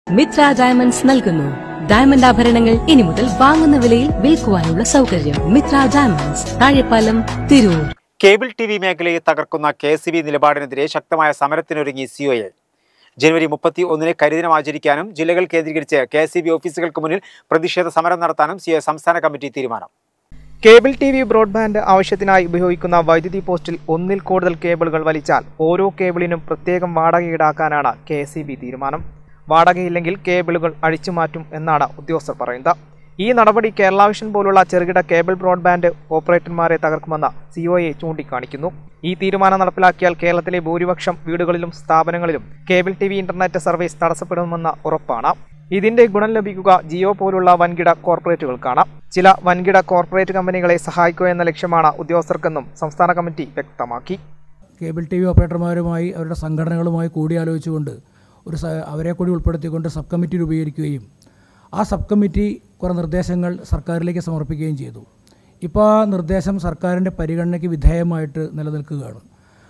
Mitra diamonds നൽകുന്നു diamond ആഭരണങ്ങൾ ഇനി മുതൽ വാങ്ങുന്ന വിലയിൽ വിൽക്കുവാനുള്ള സൗകര്യം. Mithra diamonds, Thazhepalam, Tirur. Cable TV മേഖലയെ തകർക്കുന്ന KSB നിലപാടിനെതിരെ ശക്തമായ സമരത്തിനൊരുങ്ങി COA. ജനുവരി 31 കരിദിനം ആചരിക്കാനും ജില്ലകൾ കേന്ദ്രീകരിച്ച് KSB ഓഫീസുകൾക്ക് മുന്നിൽ പ്രതിഷേധ സമരം നടത്താനും COA സംസ്ഥാന കമ്മിറ്റി തീരുമാനം. കേബിൾ ടിവി ബ്രോഡ്ബാൻഡ് ആവശ്യത്തിനായി ഉപയോഗിക്കുന്ന വൈദ്യുതി പോസ്റ്റിൽ ഒന്നിൽ കൂടുതൽ കേബിളുകൾ വലിച്ചാൽ ഓരോ കേബിളിനും പ്രത്യേകം വാടക ഈടാക്കാനാണ് KSB തീരുമാനം. വാടകയില്ലെങ്കിൽ കേബിളുകൾ അഴിച്ചുമാറ്റും എന്നാണ് ഉദ്യോഗസ്ഥർ പറയുന്നത്. ഈ നടപടി കേരള വിഷൻ പോലുള്ള ചെറുകിട കേബിൾ ബ്രോഡ്ബാൻഡ് ഓപ്പറേറ്റർമാരെ തകർക്കുമെന്ന് COA ചൂണ്ടിക്കാണിക്കുന്നു. ഈ തീരുമാനം നടപ്പിലാക്കിയാൽ കേരളത്തിലെ ഭൂരിപക്ഷം വീടുകളിലും സ്ഥാപനങ്ങളിലും കേബിൾ ടിവി ഇന്റർനെറ്റ് സർവീസ് തടസ്സപ്പെടുമെന്ന ഉറപ്പാണ്. ഇതിന്റെ ഗുണം ലഭിക്കുക ജിയോ പോലുള്ള വൻകിട കോർപ്പറേറ്റുകൾക്കാണ്. ചില വൻകിട കോർപ്പറേറ്റ് കമ്പനികളെ സഹായിക്കുക എന്ന ലക്ഷ്യമാണ് ഉദ്യോഗസ്ഥർക്കെന്നും സംസ്ഥാന കമ്മിറ്റി വ്യക്തമാക്കി. കേബിൾ ടിവി ഓപ്പറേറ്റർമാരുമായി അവരുടെ സംഘടനകളുമായി കൂടിയാലോചിച്ചുകൊണ്ട് അവരെ കൂടി ഉൾപ്പെടുത്തിക്കൊണ്ട് സബ് കമ്മിറ്റി രൂപീകരിക്കുകയും ആ സബ് കമ്മിറ്റി കുറേ നിർദ്ദേശങ്ങൾ സർക്കാരിലേക്ക് സമർപ്പിക്കുകയും ചെയ്തു. ഇപ്പോൾ ആ നിർദ്ദേശം സർക്കാരിൻ്റെ പരിഗണനയ്ക്ക് വിധേയമായിട്ട് നിലനിൽക്കുകയാണ്.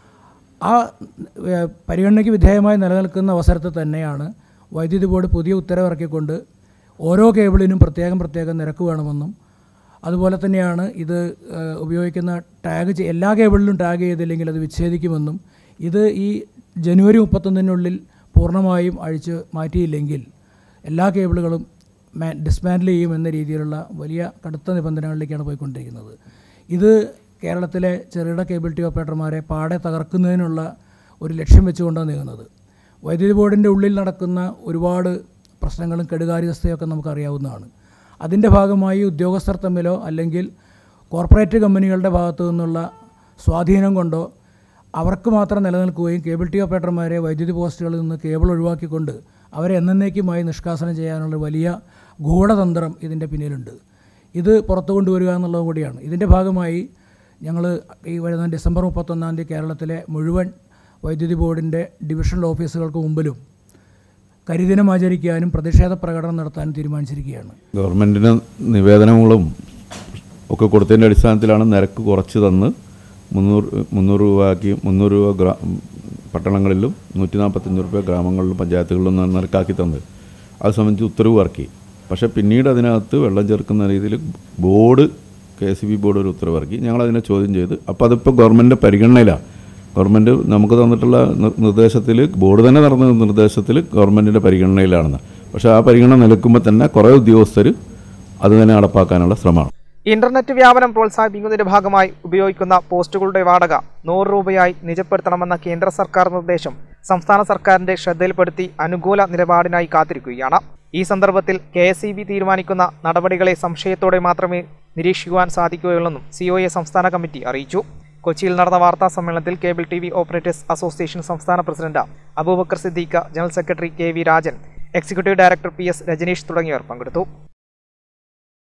ആ പരിഗണനയ്ക്ക് വിധേയമായി നിലനിൽക്കുന്ന അവസരത്തിൽ തന്നെയാണ് വൈദ്യുതി ബോർഡ് പുതിയ ഉത്തരവിറക്കിക്കൊണ്ട് ഓരോ കേബിളിനും പ്രത്യേകം നിരക്ക് വേണമെന്നും അതുപോലെ തന്നെയാണ് ഇത് ഉപയോഗിക്കുന്ന എല്ലാ കേബിളിലും ടാഗ് ചെയ്തില്ലെങ്കിൽ അത് വിച്ഛേദിക്കുമെന്നും ഇത് ഈ ജനുവരി 31 പൂർണ്ണമായും അഴിച്ച് മാറ്റിയില്ലെങ്കിൽ എല്ലാ കേബിളുകളും ഡിസ്മാൻഡിൽ ചെയ്യും എന്ന രീതിയിലുള്ള വലിയ കടുത്ത നിബന്ധനകളിലേക്കാണ് പോയിക്കൊണ്ടിരിക്കുന്നത്. ഇത് കേരളത്തിലെ ചെറുകിട കേബിൾ ടി ഓപ്പറേറ്റർമാരെ പാടെ തകർക്കുന്നതിനുള്ള ഒരു ലക്ഷ്യം വെച്ചുകൊണ്ടാണ് നീങ്ങുന്നത്. വൈദ്യുതി ബോർഡിൻ്റെ ഉള്ളിൽ നടക്കുന്ന ഒരുപാട് പ്രശ്നങ്ങളും കെടുകാര്യസ്ഥയൊക്കെ നമുക്കറിയാവുന്നതാണ്. അതിൻ്റെ ഭാഗമായി ഉദ്യോഗസ്ഥർ തമ്മിലോ അല്ലെങ്കിൽ കോർപ്പറേറ്റ് കമ്പനികളുടെ ഭാഗത്തു നിന്നുള്ള സ്വാധീനം കൊണ്ടോ അവർക്ക് മാത്രം നിലനിൽക്കുകയും കേബിൾ ടി ഓപ്പറേറ്റർമാരെ വൈദ്യുതി പോസ്റ്റുകളിൽ നിന്ന് കേബിൾ ഒഴിവാക്കിക്കൊണ്ട് അവരെ എന്നേക്കുമായി നിഷ്കാസനം ചെയ്യാനുള്ള വലിയ ഗൂഢതന്ത്രം ഇതിൻ്റെ പിന്നിലുണ്ട്. ഇത് പുറത്തു കൊണ്ടുവരിക എന്നുള്ളതും കൂടിയാണ്. ഇതിൻ്റെ ഭാഗമായി ഞങ്ങൾ ഈ വരുന്ന ഡിസംബർ 31 കേരളത്തിലെ മുഴുവൻ വൈദ്യുതി ബോർഡിൻ്റെ ഡിവിഷണൽ ഓഫീസുകൾക്ക് മുമ്പിലും കരിദിനം ആചരിക്കാനും പ്രതിഷേധ പ്രകടനം നടത്താനും തീരുമാനിച്ചിരിക്കുകയാണ്. ഗവൺമെൻറ്റിന് നിവേദനങ്ങളും ഒക്കെ കൊടുത്തതിൻ്റെ അടിസ്ഥാനത്തിലാണ് നിരക്ക് കുറച്ച് തന്ന് 300 രൂപയാക്കി 300 രൂപ പട്ടണങ്ങളിലും 145 രൂപ ഗ്രാമങ്ങളിലും പഞ്ചായത്തുകളിലും നിരക്കാക്കി തന്നത്. അത് സംബന്ധിച്ച് ഉത്തരവ് ഇറക്കി. പക്ഷേ പിന്നീട് അതിനകത്ത് വെള്ളം ചേർക്കുന്ന രീതിയിൽ KSB ബോർഡ് ഒരു ഉത്തരവ് ഇറക്കി. ഞങ്ങളതിനെ ചോദ്യം ചെയ്ത് അപ്പോൾ അതിപ്പോൾ ഗവൺമെൻറ്റിൻ്റെ പരിഗണനയിലാണ്. ഗവൺമെൻറ് നമുക്ക് തന്നിട്ടുള്ള നിർദ്ദേശത്തിൽ ബോർഡ് തന്നെ നടന്ന നിർദ്ദേശത്തിൽ ഗവൺമെൻറ്റിൻ്റെ പരിഗണനയിലാണെന്ന്. പക്ഷേ ആ പരിഗണന നിൽക്കുമ്പോൾ തന്നെ കുറേ ഉദ്യോഗസ്ഥർ അത് തന്നെ നടപ്പാക്കാനുള്ള ശ്രമമാണ്. ഇന്റർനെറ്റ് വ്യാപനം പ്രോത്സാഹിപ്പിക്കുന്നതിന്റെ ഭാഗമായി ഉപയോഗിക്കുന്ന പോസ്റ്റുകളുടെ വാടക 100 രൂപയായി നിജപ്പെടുത്തണമെന്ന കേന്ദ്ര സർക്കാർ നിർദ്ദേശം സംസ്ഥാന സർക്കാരിന്റെ ശ്രദ്ധയിൽപ്പെടുത്തി അനുകൂല നിലപാടിനായി കാത്തിരിക്കുകയാണ്. ഈ സന്ദർഭത്തിൽ KSB തീരുമാനിക്കുന്ന നടപടികളെ സംശയത്തോടെ മാത്രമേ നിരീക്ഷിക്കുവാൻ സാധിക്കുകയുള്ളെന്നും COA സംസ്ഥാന കമ്മിറ്റി അറിയിച്ചു. കൊച്ചിയിൽ നടന്ന വാർത്താ സമ്മേളനത്തിൽ കേബിൾ ടിവി ഓപ്പറേറ്റേഴ്സ് അസോസിയേഷൻ സംസ്ഥാന president Abubakar Siddique, general secretary KV Rajan, executive director PS Rajaneesh തുടങ്ങിയവർ പങ്കെടുത്തു.